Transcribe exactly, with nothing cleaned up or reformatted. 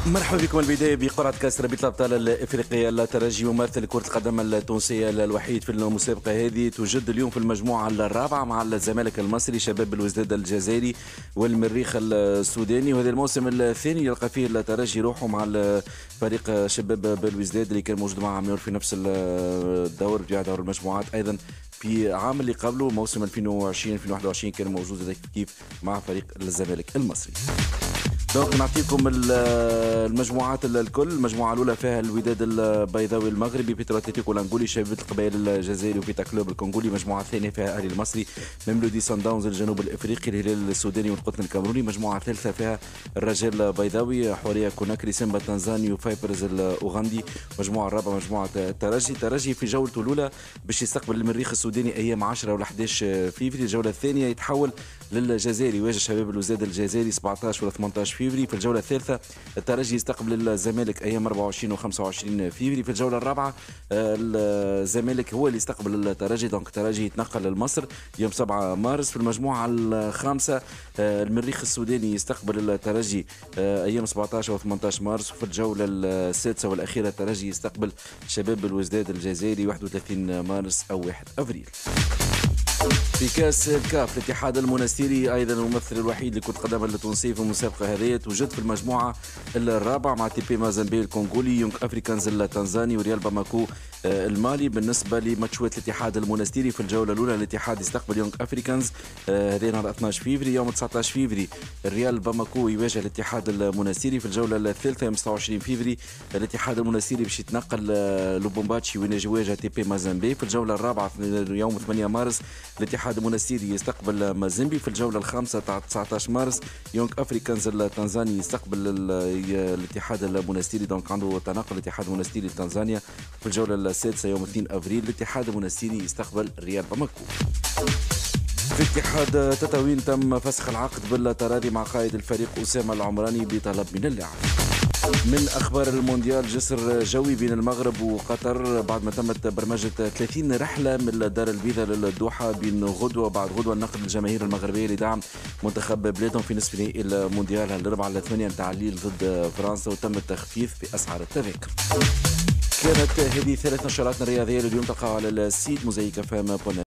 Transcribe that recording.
مرحبا بكم. البداية بقرعة كأس رابطة الأبطال الإفريقية. الترجي ممثل كرة القدم التونسية الوحيد في المسابقة هذه توجد اليوم في المجموعة الرابعة مع الزمالك المصري، شباب الوزداد الجزائري والمريخ السوداني. وهذا الموسم الثاني يلقى فيه الترجي روحه مع فريق شباب بالوزداد اللي كان موجود مع عمير في نفس الدور في دور المجموعات. أيضا في عام اللي قبله موسم ألفين وعشرين ألفين وواحد وعشرين كان موجود كيف مع فريق الزمالك المصري. دونك نعطيكم المجموعات الكل. المجموعة الأولى فيها الوداد البيضاوي المغربي، بيترو اتلتيكو الأنغولي، شبيبة القبائل الجزائري وفيتا كلوب الكونغولي. المجموعة الثانية فيها أهلي المصري، ميملودي سان داونز الجنوب الإفريقي، الهلال السوداني والقطن الكاميروني. المجموعة الثالثة فيها الرجال البيضاوي، حورية كوناكري، سيمبا التنزاني وفايبرز الأوغندي. المجموعة الرابعة مجموعة الترجي. الترجي في جولته الأولى باش يستقبل المريخ السوداني أيام عشرة ولا أحد عشر فيفري. الجولة الثانية يتحول للجزائري، يواجه شباب الوزداد الجزائري سبعة عشر ولا ثمانية عشر فيفري. في الجولة الثالثة الترجي يستقبل الزمالك أيام أربعة وعشرين و خمسة وعشرين فيفري. في الجولة الرابعة الزمالك هو اللي يستقبل الترجي، دونك الترجي يتنقل لمصر يوم سبعة مارس. في المجموعة الخامسة المريخ السوداني يستقبل الترجي أيام سبعة عشر و ثمانية عشر مارس. وفي الجولة السادسة والأخيرة الترجي يستقبل شباب الوزداد الجزائري واحد وثلاثين مارس أو واحد أفريل. في كاس الكاف الاتحاد المنستيري ايضا الممثل الوحيد لكرة القدم التونسية في المسابقة هذه توجد في المجموعة الرابعة مع تي بي مازامبي الكونغولي، يونغ افريكانز التنزاني وريال باماكو المالي. بالنسبة لماتشات الاتحاد المنستيري في الجولة الأولى الاتحاد يستقبل يونغ افريكانز هذه نهار اثني عشر فيفري. يوم تسعة عشر فيفري الريال باماكو يواجه الاتحاد المنستيري. في الجولة الثالثة يوم ستة وعشرين فيفري الاتحاد المنستيري باش يتنقل لوبومباتشي وين يواجه تي بي مازامبي. في الجولة الرابعة يوم ثمانية مارس الاتحاد المنستيري يستقبل مازيمبي. في الجولة الخامسة تاع تسعة عشر مارس يونغ افريكانز التنزاني يستقبل الاتحاد المنستيري، دونك عنده تناقل الاتحاد المنستيري لتنزانيا. في الجولة السادسة يوم اثنين افريل الاتحاد المنستيري يستقبل ريال باماكو. في اتحاد تطاوين تم فسخ العقد بالتراضي مع قائد الفريق أسامة العمراني بطلب من اللاعب. من أخبار المونديال جسر جوي بين المغرب وقطر بعد ما تمت برمجة ثلاثين رحلة من الدار البيضاء للدوحة بين غدوة بعد غدوة نقل الجماهير المغربية لدعم منتخب بلادهم في نصف نهائي المونديال الأربعة على ثمانية نتاع الليل ضد فرنسا، وتم التخفيف بأسعار التذاكر. كانت هذه ثلاث نشرات رياضية لليوم، تلقاها على السيت موزايك فام.